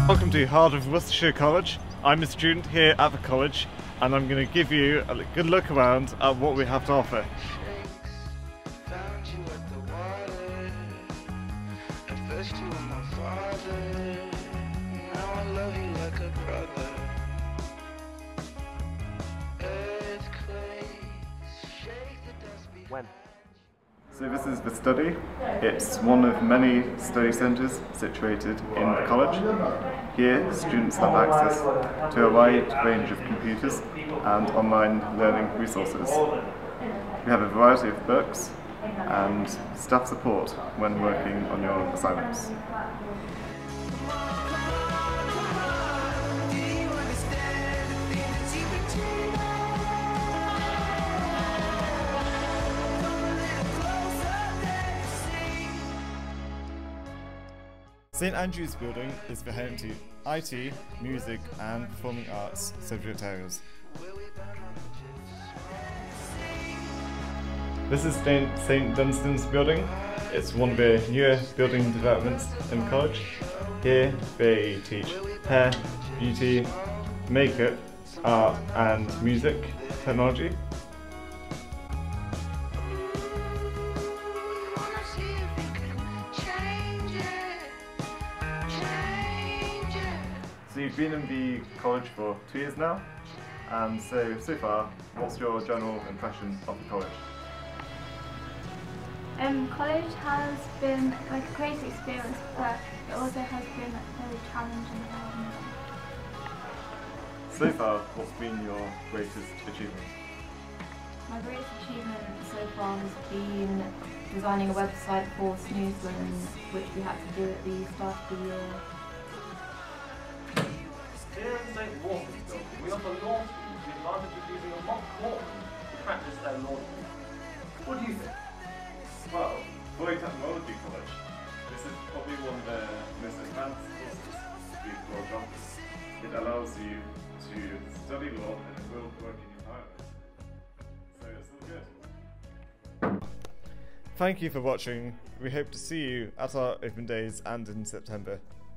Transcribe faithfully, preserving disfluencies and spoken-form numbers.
Welcome to Heart of Worcestershire College. I'm a student here at the college and I'm going to give you a good look around at what we have to offer. When? So this is the study. It's one of many study centres situated in the college. Here students have access to a wide range of computers and online learning resources. We have a variety of books and staff support when working on your assignments. Saint Andrew's Building is the home to I T, music and performing arts subject areas. This is Saint Dunstan's Building. It's one of the newer building developments in the college. Here they teach hair, beauty, makeup, art and music technology. So you've been in the college for two years now, and so, so far, what's your general impression of the college? Um, college has been like a great experience, but it also has been very challenging. So far, what's been your greatest achievement? My greatest achievement so far has been designing a website for Steward, which we had to do at the start of the year. Here in Saint Worcestershire, we offer law students the advantage of using a mock court to practice their law. What do you think? Well, for a technology college, this is probably one of the most advanced courses to be law campus. It allows you to study law and it will work in your environment. So it's all good. Thank you for watching. We hope to see you at our open days and in September.